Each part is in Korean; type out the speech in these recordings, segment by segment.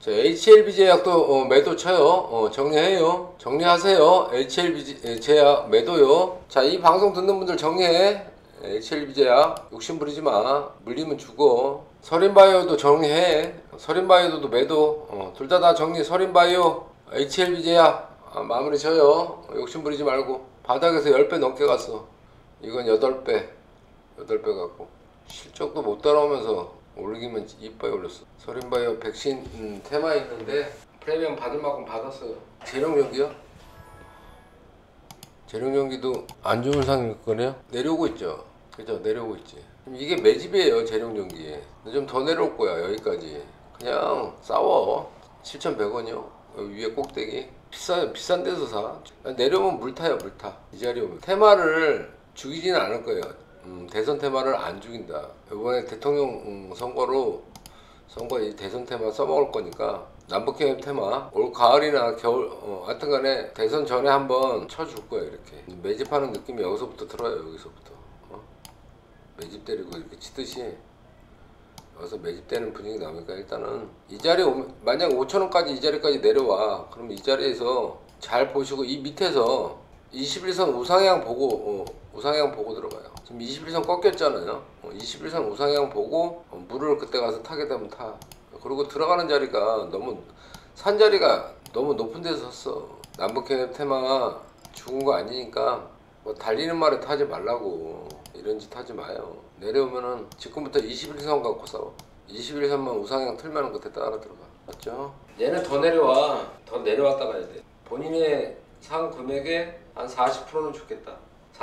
자, HLB 제약도 매도 쳐요. 정리해요. 정리하세요. HLB 제약 매도요. 자, 이 방송 듣는 분들 정리해. HLB 제약 욕심 부리지 마. 물리면 죽어. 서린바이오도 정리해. 서린바이오도 매도. 둘 다 정리. 서린바이오, HLB 제약 마무리 져요. 욕심 부리지 말고. 바닥에서 10배 넘게 갔어. 이건 8배 갖고 실적도 못 따라오면서 올리기만 이빠이 올렸어. 서린바이오 백신 테마 있는데 프리미엄 받을 만큼 받았어요. 재룡전기요? 재룡전기도 안 좋은 상황이거든요. 내려오고 있죠. 그죠? 내려오고 있지. 이게 매집이에요. 재룡전기. 근데 좀 더 내려올 거야. 여기까지 그냥 싸워. 7,100원이요 위에 꼭대기. 비싼 데서 사. 내려오면 물 타요. 물 타. 이 자리 오면 테마를 죽이지는 않을 거예요. 대선 테마를 안 죽인다. 이번에 대통령 선거에 대선 테마 써먹을 거니까 남북경협 테마 올 가을이나 겨울 하여튼 간에 대선 전에 한번 쳐줄 거예요. 이렇게 매집하는 느낌이 여기서부터 들어요. 여기서부터 매집 때리고 이렇게 치듯이 여기서 매집되는 분위기 나오니까 일단은 이 자리에 만약 5,000원까지 이 자리까지 내려와. 그럼 이 자리에서 잘 보시고 이 밑에서 21선 우상향 보고 우상향 보고 들어가요. 지금 21선 꺾였잖아요. 21선 우상향 보고 물을 그때 가서 타게 되면 타. 그리고 들어가는 자리가 산 자리가 너무 높은 데서 섰어. 남북경협 테마 죽은 거 아니니까 뭐 달리는 말에 타지 말라고. 이런 짓 하지 마요. 내려오면은 지금부터 21선 갖고 싸워. 21선만 우상향 틀면 그때 따라 들어가. 맞죠? 얘는 더 내려와. 더 내려왔다 가야 돼. 본인의 상 금액의 한 40%는 좋겠다.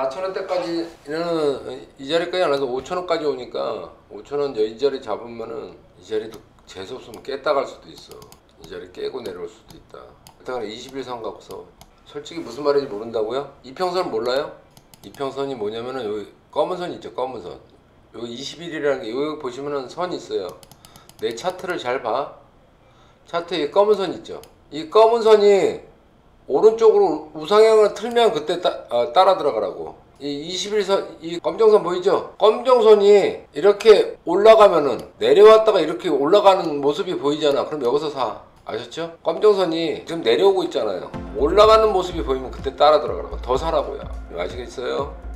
4,000원대까지는 이 자리까지 안 와서 5,000원까지 오니까 5,000원 이 자리 잡으면은 이 자리도 재수없으면 깼다 갈 수도 있어. 이 자리 깨고 내려올 수도 있다. 일단 21선 갖고서 솔직히 무슨 말인지 모른다고요? 이평선 몰라요? 이평선이 뭐냐면은 여기 검은 선 있죠. 검은 선. 여기 21이라는 게 여기 보시면은 선 있어요. 내 차트를 잘 봐. 차트에 검은 선 있죠. 이 검은 선이 오른쪽으로 우상향을 틀면 그때 따라 들어가라고. 이 21선, 이 검정선 보이죠? 검정선이 이렇게 올라가면은 내려왔다가 이렇게 올라가는 모습이 보이잖아. 그럼 여기서 사. 아셨죠? 검정선이 지금 내려오고 있잖아요. 올라가는 모습이 보이면 그때 따라 들어가라고. 더 사라고요. 아시겠어요?